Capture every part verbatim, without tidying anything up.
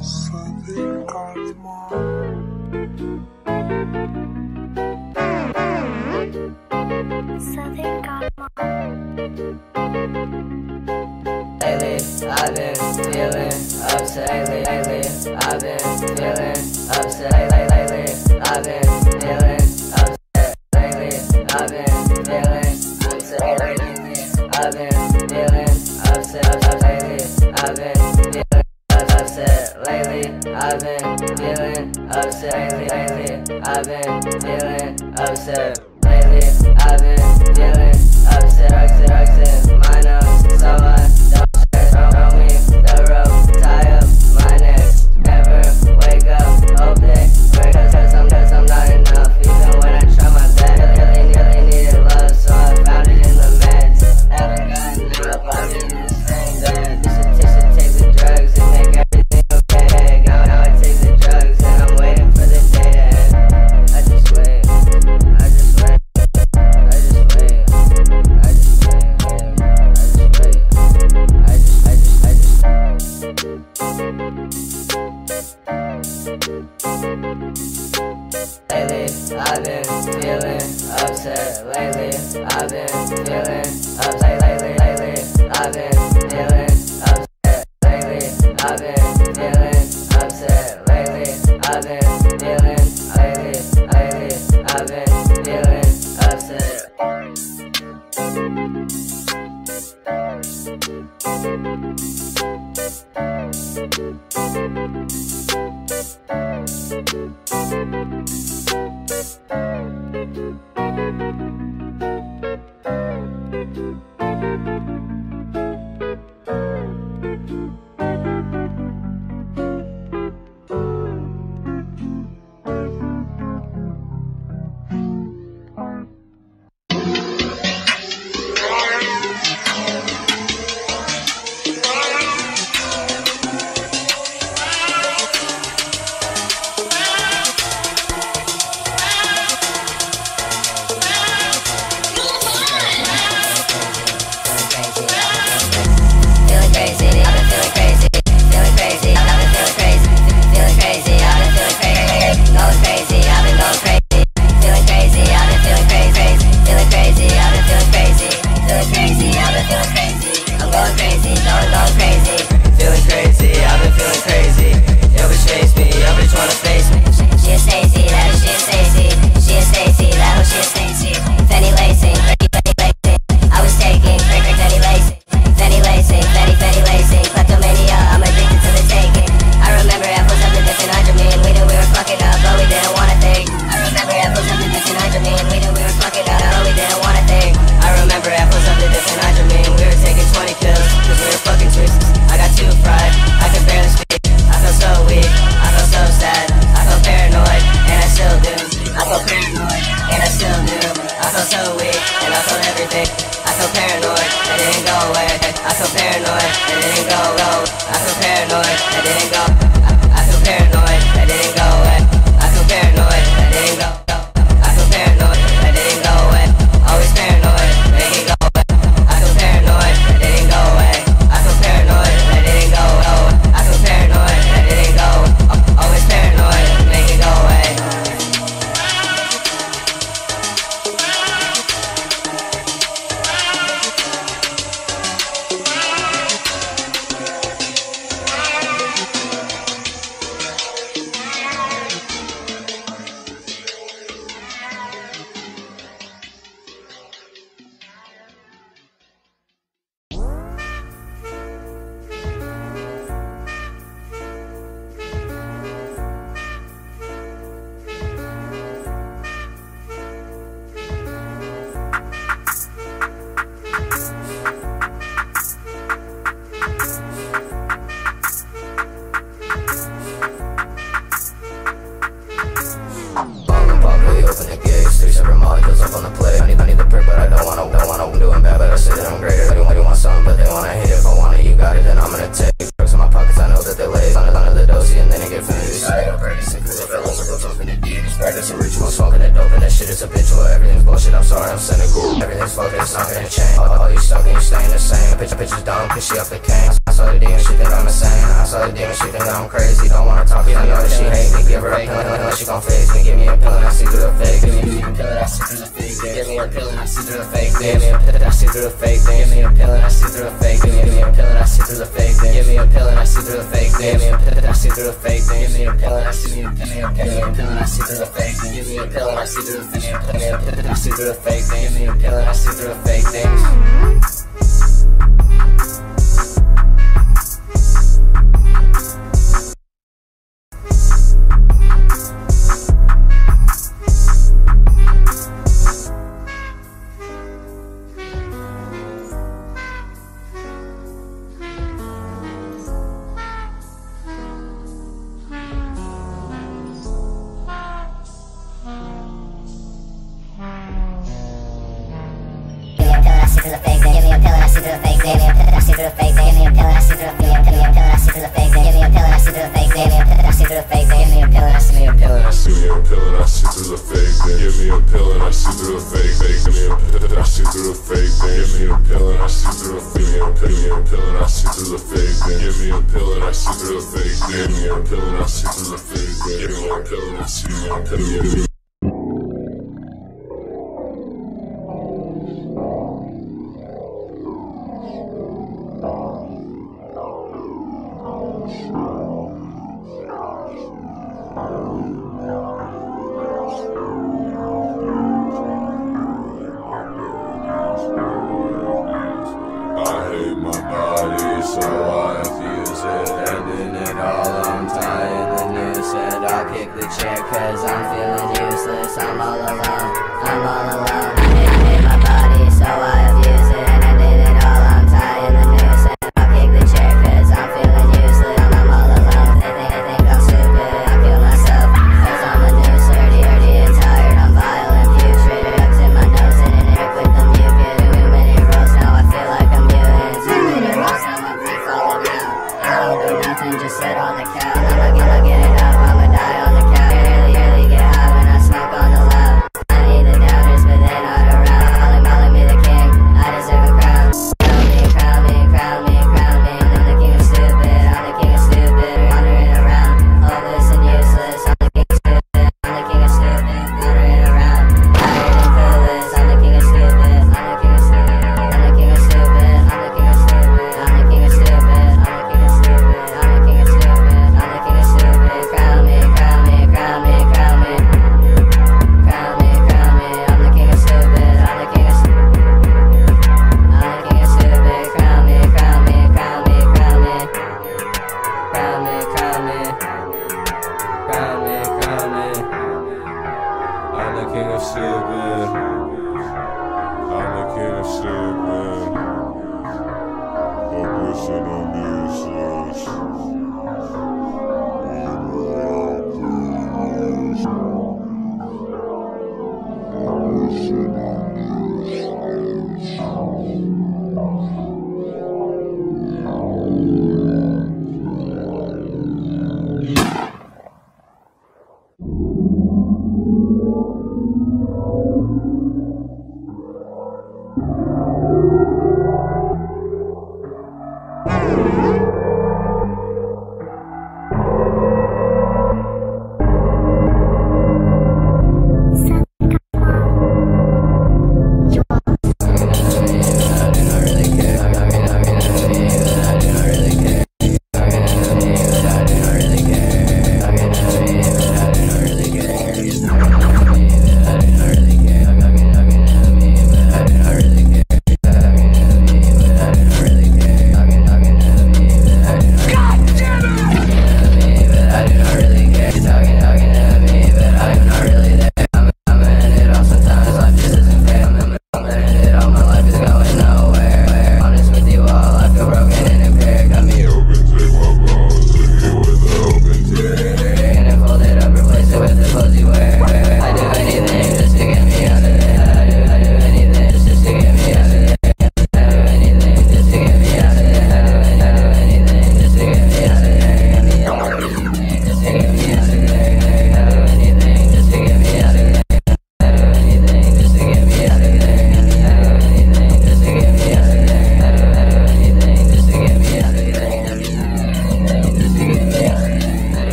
I've been feeling upset lately, lately. I've been feeling upset lately, I've been feeling upset lately. I've been feeling upset lately. I've been feeling upset lately. I've been feeling upset lately. I've been feeling upset lately. I've been feeling upset lately. I've been feeling upset, upset, upset. My nose, so I don't throw me the rope, tie up my neck, never wake up, hope they break us, cause I'm, cause I'm not enough, even when I try my best, really, really needed love, so I found it in the meds, haven't gotten up, I'm in this thing, you should, you should take the drugs and make everything okay, now, now I take the drugs and I'm waiting for the day to end, I just wait, I just wait, I just wait, I just wait, I just wait, I just I just, I just Lately, I've been feeling upset lately. I've been feeling upset lately, lately. I've been feeling upset lately. I've been feeling upset lately. I've been feeling lately, lately. I've been feeling upset. cause she up the cane. I saw the demon, she think I'm insane. I saw the demon, she think that I'm crazy. Don't wanna talk, cause I know that she hate me. Give her a pill and she gon' fix me. Give me a pill and I see through the fake. Give me a pill and I see through the fake. Give me a pill and I see through the fake. Give me a pill and I see through the fake. Give me a pill and I see through the fake. Give me a pill and I see through the fake. Give me a pill and I see through the fake. Give me a pill and I see through the fake. Give me a pill and I see through the fake. Give me a pill and I see through the fake. Give me a pill and I see through the fake. Give me a pill and I see through the fake. Give me a pill and I see through the fake things. Through the fake, give me a pill and I see through the fake, give me a pill and I see through the fake, give me a pill and I see through the fake, give me a pill and I see through the fake, give me a pill and I see through the fake, give me a pill and I see through the fake, give me a pill and I see me a pill and I see me a pill and I see through the fake, give me a pill and I see through the fake, give me a pill and I see through the fake, give me a pill and I see through the fake, give me a pill and I see through the fake, give me a pill and I see through the fake, give me a pill and I see through the fake, give me a pill and I see through the fake. So I abuse it, ending it all, I'm tying the noose and I'll kick the chair cause I'm feeling useless, I'm all alone, I'm all alone, I hate, I hate my body, so I abuse it, ending it all, I'm tying the noose and I'll kick the chair cause I'm feeling useless, I'm, I'm all alone, they think, they think I'm stupid, I kill myself, cause I'm a noose, dirty, dirty and tired, I'm vile and putrid, drugs in my nose and an air with the mucus, too many rolls, now I feel like I'm mutant, too many rolls, now I'm free falling out, I don't do nothing, just sit on the couch, I'ma get, I'ma get it up, I'ma die on the couch, really, really get high when I smoke on the loud, I need the downers but they're not around, calling, calling me the king, I deserve a crown, crown me, crown me, crown me, crown me, I'm the king of stupid, I'm the king of stupid, wandering around, hopeless and useless, I'm the king of stupid, I'm the king of stupid, wandering around, tired and clueless, I'm the king of stupid, I'm the king of stupid, I'm the king of stupid, I'm the king of stupid, I'm the king of stupid, I'm the king of stupid, I'm the king of stupid, I'm the king of stupid, crown me, crown me, crown me, crown me, crown me, crown me, I'm the king of stupid, I'm the king of stupid, I'm the king of stupid, crown me, crown me, crown me, crown me, crown me, crown me, crown me, crown me, I'm the king of stupid, I'm the king of stupid, hopeless and I'm useless.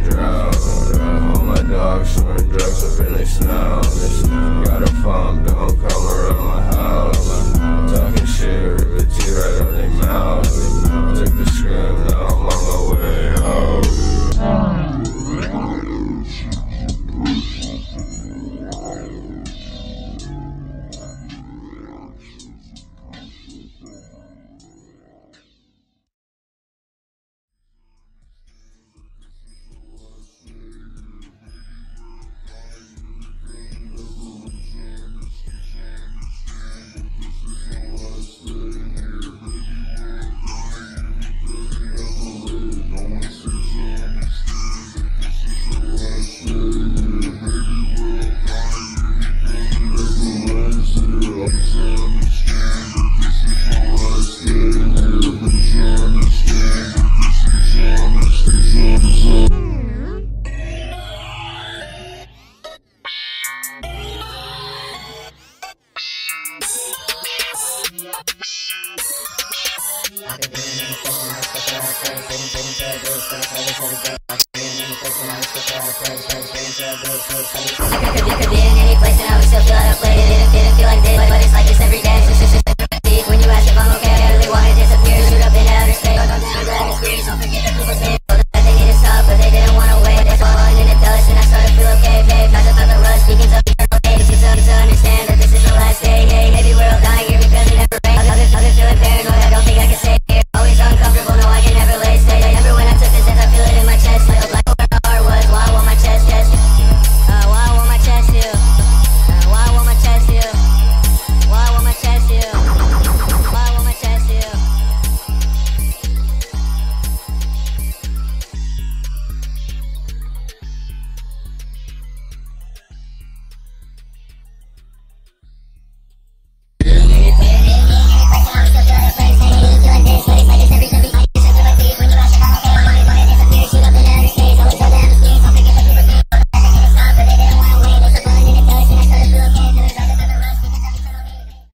drought. All my dogs snorting drugs up in their snouts. Got a pump, don't come around my house. Talking shit, rip the teeth right out their mouth. Took the scrim, now I'm on my way home. Like a